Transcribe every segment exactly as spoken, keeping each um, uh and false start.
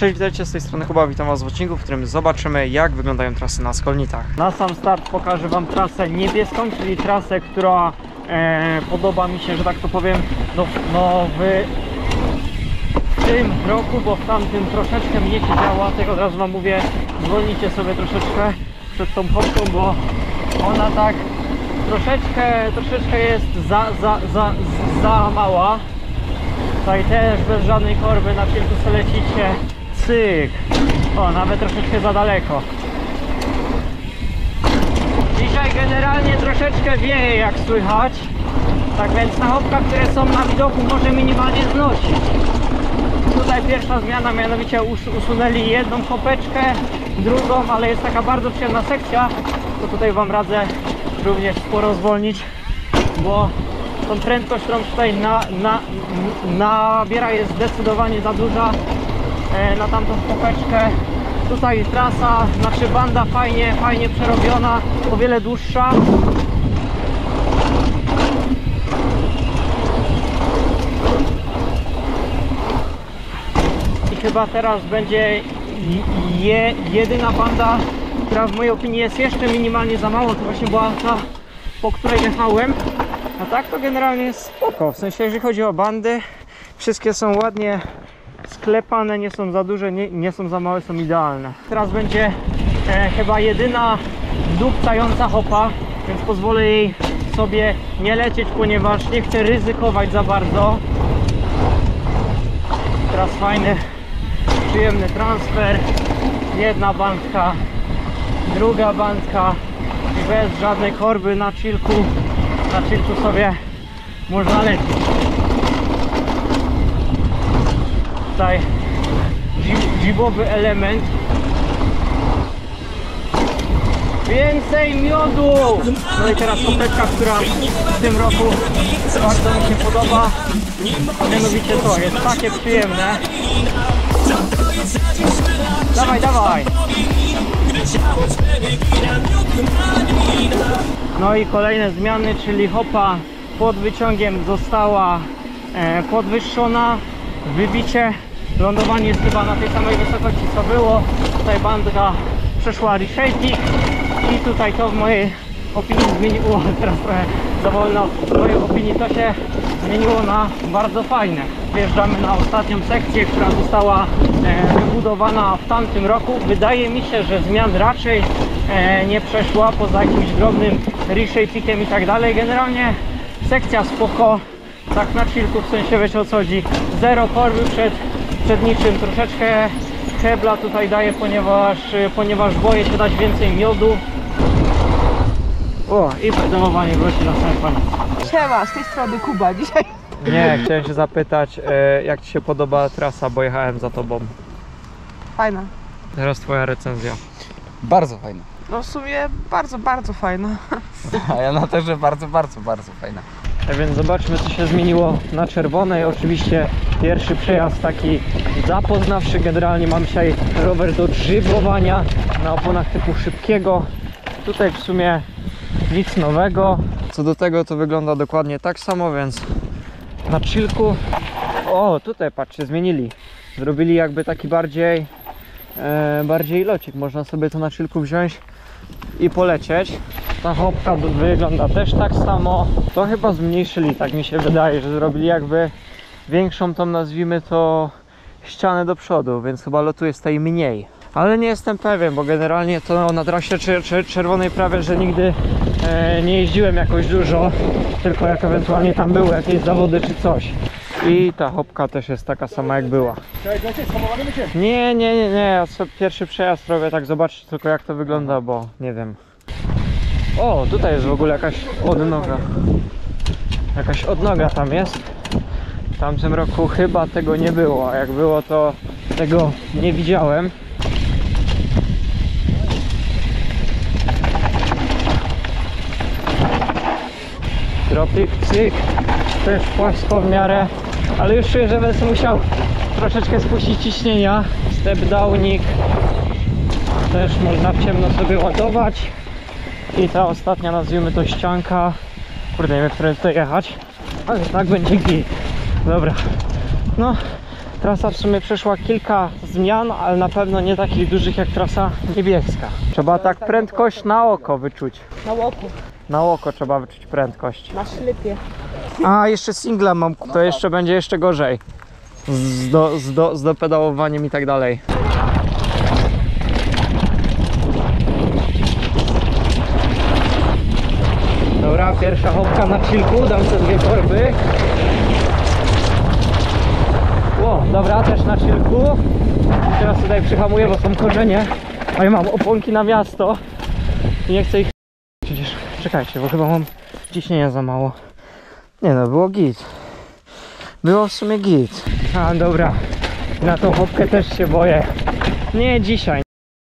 Cześć, witajcie, z tej strony Kuba, witam was w odcinku, w którym zobaczymy, jak wyglądają trasy na Skolnitach. Na sam start pokażę wam trasę niebieską, czyli trasę, która e, podoba mi się, że tak to powiem, no, no w, w tym roku, bo w tamtym troszeczkę mnie się działa, tego od razu wam mówię, zwolnijcie sobie troszeczkę przed tą hopką, bo ona tak troszeczkę, troszeczkę jest za, za, za, za mała. Tutaj też bez żadnej korby na kilku se lecicie. Cyk. O, nawet troszeczkę za daleko. Dzisiaj generalnie troszeczkę wieje, jak słychać. Tak więc na hopkach, które są na widoku, może minimalnie znosić. Tutaj pierwsza zmiana, mianowicie us usunęli jedną hopeczkę, drugą, ale jest taka bardzo przyjemna sekcja. To tutaj wam radzę również sporo zwolnić, bo tą prędkość, którą tutaj na, na, nabiera, jest zdecydowanie za duża e, na tamtą hopeczkę. Tutaj trasa, znaczy banda fajnie, fajnie przerobiona, o wiele dłuższa. I chyba teraz będzie je, jedyna banda, która w mojej opinii jest jeszcze minimalnie za mało. To właśnie była ta, po której jechałem. A tak to generalnie jest spoko, w sensie jeżeli chodzi o bandy, wszystkie są ładnie sklepane, nie są za duże, nie, nie są za małe, są idealne. Teraz będzie e, chyba jedyna dupcająca hopa, więc pozwolę jej sobie nie lecieć, ponieważ nie chcę ryzykować za bardzo. Teraz fajny, przyjemny transfer, jedna bandka, druga bandka i bez żadnej korby na chillku. Na chillku sobie można lecieć. Tutaj dzibowy element. Więcej miodu! No i teraz hopeczka, która w tym roku bardzo mi się podoba. Mianowicie to jest takie przyjemne. Dawaj, dawaj! No i kolejne zmiany, czyli hopa pod wyciągiem została e, podwyższona, wybicie, lądowanie jest chyba na tej samej wysokości co było. Tutaj bandka przeszła reshaping i tutaj to w mojej opinii zmieniło, teraz trochę za wolno, w mojej opinii to się zmieniło na bardzo fajne. Wjeżdżamy na ostatnią sekcję, która została e, wybudowana w tamtym roku. Wydaje mi się, że zmian raczej e, nie przeszła, poza jakimś drobnym reshapingiem i tak dalej. Generalnie sekcja spoko, tak na chillku, w sensie wiecie o co chodzi. Zero korby przed, przed niczym, troszeczkę hebla tutaj daję, ponieważ, ponieważ boję się dać więcej miodu. O, i pedałowanie wróci na sam koniec. Siema, z tej strony Kuba dzisiaj. Nie, chciałem się zapytać, e, jak ci się podoba trasa, bo jechałem za tobą. Fajna. Teraz twoja recenzja. Bardzo fajna. No w sumie bardzo, bardzo fajna. A ja na to, że bardzo, bardzo, bardzo fajna. A więc zobaczmy, co się zmieniło na czerwonej. Oczywiście pierwszy przejazd taki zapoznawczy. Generalnie mam dzisiaj rower do drzywowania na oponach typu szybkiego. Tutaj w sumie nic nowego. Co do tego to wygląda dokładnie tak samo, więc na chillku. O, tutaj patrzcie, zmienili. Zrobili jakby taki bardziej e, bardziej locik. Można sobie to na chillku wziąć i polecieć. Ta hopka wygląda też tak samo. To chyba zmniejszyli, tak mi się wydaje, że zrobili jakby większą tą, nazwijmy to, ścianę do przodu, więc chyba lotuje z tej mniej. Ale nie jestem pewien, bo generalnie to na trasie czerwonej prawie, że nigdy e, nie jeździłem jakoś dużo, tylko jak ewentualnie tam były jakieś zawody czy coś. I ta hopka też jest taka sama jak była. Nie, nie, nie, nie, ja sobie pierwszy przejazd robię, tak zobaczcie tylko jak to wygląda, bo nie wiem. O, tutaj jest w ogóle jakaś odnoga. Jakaś odnoga tam jest. W tamtym roku chyba tego nie było, a jak było, to tego nie widziałem. Dropik, cyk, też płasko w miarę, ale już czuję, że będę musiał troszeczkę spuścić ciśnienia. Step downik też można w ciemno sobie ładować. I ta ostatnia, nazwijmy to ścianka. Kurde, nie wiem, w którym tutaj jechać, ale tak będzie git. Dobra, no Trasa w sumie przeszła kilka zmian, ale na pewno nie takich dużych jak trasa niebieska. Trzeba tak prędkość na oko wyczuć. Na łoku, Na oko trzeba wyczuć prędkość. na szlypie. A, jeszcze singla mam, to jeszcze będzie jeszcze gorzej. Z, do, z, do, z dopedałowaniem i tak dalej. Dobra, pierwsza hopka na chillku, dam sobie dwie korby. O, dobra, też na chillku. I teraz tutaj przyhamuję, bo są korzenie. A ja mam oponki na miasto. I nie chcę ich... Przecież, czekajcie, bo chyba mam ciśnienia za mało. Nie no, było git. Było w sumie git. A, dobra. Na tą hopkę też się boję. Nie dzisiaj.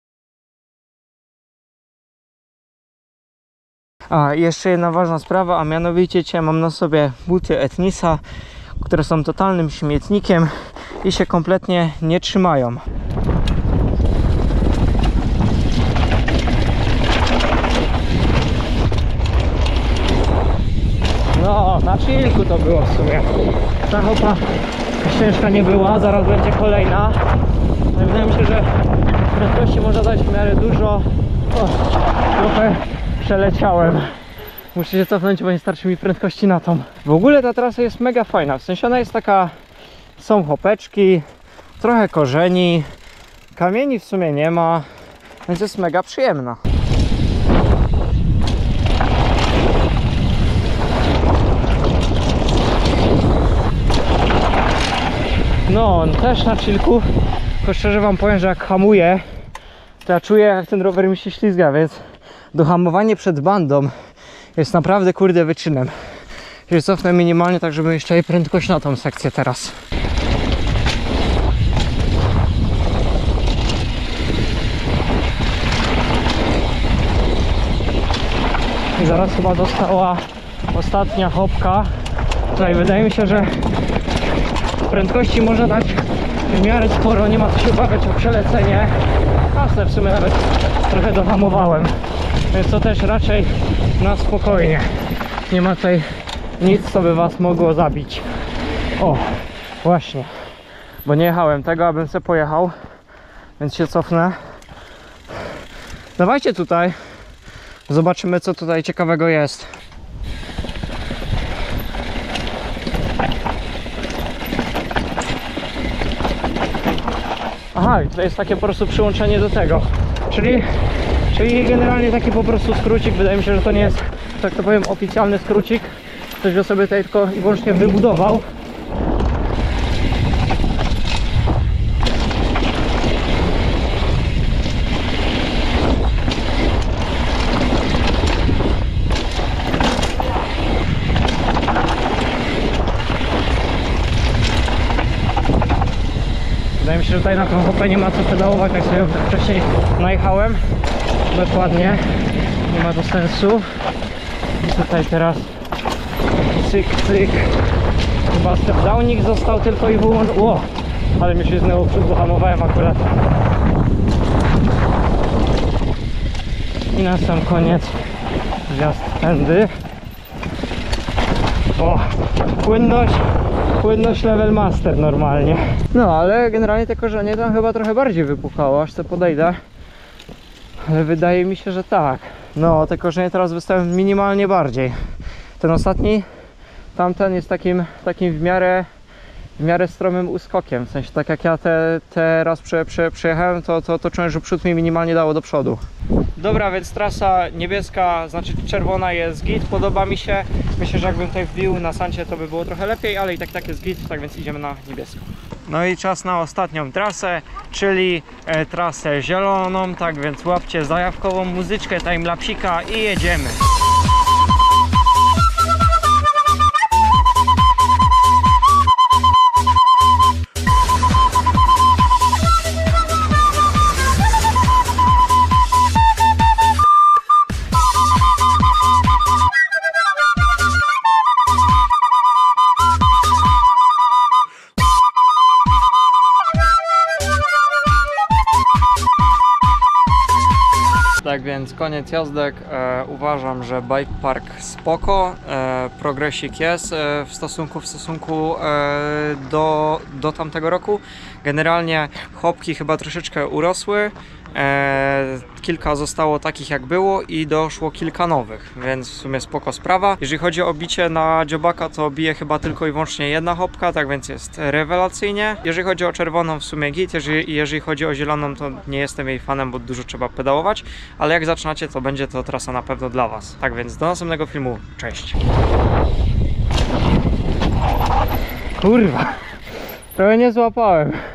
A, jeszcze jedna ważna sprawa, a mianowicie dzisiaj mam na sobie buty Ethnisa, które są totalnym śmietnikiem i się kompletnie nie trzymają. No, na chillku to było w sumie. Ta hopa ciężka nie była, zaraz będzie kolejna. No, wydaje mi się, że prędkości można dać w miarę dużo. O, trochę przeleciałem. Muszę się cofnąć, bo nie starczy mi prędkości na tą. W ogóle ta trasa jest mega fajna, w sensie ona jest taka... Są hopeczki, trochę korzeni, kamieni w sumie nie ma, więc jest mega przyjemna. No, też na chillku, tylko szczerze wam powiem, że jak hamuję, to ja czuję, jak ten rower mi się ślizga, więc dohamowanie przed bandą jest naprawdę kurde wyczynem. Się cofnę minimalnie, tak żeby jeszcze jej prędkość na tą sekcję teraz. I zaraz chyba została ostatnia hopka. Tutaj wydaje mi się, że prędkości można dać w miarę sporo, nie ma co się obawiać o przelecenie. A w sumie nawet trochę dohamowałem, więc to też raczej na spokojnie. Nie ma tutaj nic, co by was mogło zabić. O, właśnie, bo nie jechałem tego, abym se pojechał, więc się cofnę. Dawajcie tutaj, zobaczymy, co tutaj ciekawego jest. Aha, to jest takie po prostu przyłączenie do tego, czyli, czyli generalnie taki po prostu skrócik. Wydaje mi się, że to nie jest, tak to powiem, oficjalny skrócik. Ktoś go sobie tutaj tylko i wyłącznie wybudował. Wydaje mi się, że tutaj na tą hopę nie ma co pedałować, jak sobie wcześniej najechałem. Dokładnie, nie ma to sensu. I tutaj teraz cyk, cyk. Chyba step downik został tylko i wyłącznie. O, ale mi się znowu przód, bo hamowałem akurat. I na sam koniec wjazd tędy. O, płynność. Płynność level master normalnie. No, ale generalnie te korzenie tam chyba trochę bardziej wypuchało, aż to podejdę. Ale wydaje mi się, że tak. No, te korzenie teraz wystają minimalnie bardziej. Ten ostatni, tamten jest takim, takim w miarę w miarę stromym uskokiem. W sensie tak jak ja te, teraz prze, prze, przejechałem, to, to, to czułem, że przód mi minimalnie dało do przodu. Dobra, więc trasa niebieska, znaczy czerwona jest git, podoba mi się. Myślę, że jakbym tutaj wbił na sancie, to by było trochę lepiej, ale i tak tak jest git, tak więc idziemy na niebieską. No i czas na ostatnią trasę, czyli e, trasę zieloną, tak więc łapcie zajawkową muzyczkę, timelapsika i jedziemy. Tak więc koniec jazdek. E, uważam, że bike park spoko, e, progresik jest e, w stosunku w stosunku e, do, do tamtego roku. Generalnie chopki chyba troszeczkę urosły. E, kilka zostało takich jak było i doszło kilka nowych, więc w sumie spoko sprawa. Jeżeli chodzi o bicie na dziobaka, to bije chyba tylko i wyłącznie jedna chopka, tak więc jest rewelacyjnie. Jeżeli chodzi o czerwoną, w sumie git, jeżeli, jeżeli chodzi o zieloną, to nie jestem jej fanem, bo dużo trzeba pedałować, ale jak zaczynacie, to będzie to trasa na pewno dla Was. Tak więc do następnego filmu, cześć! Kurwa, trochę nie złapałem.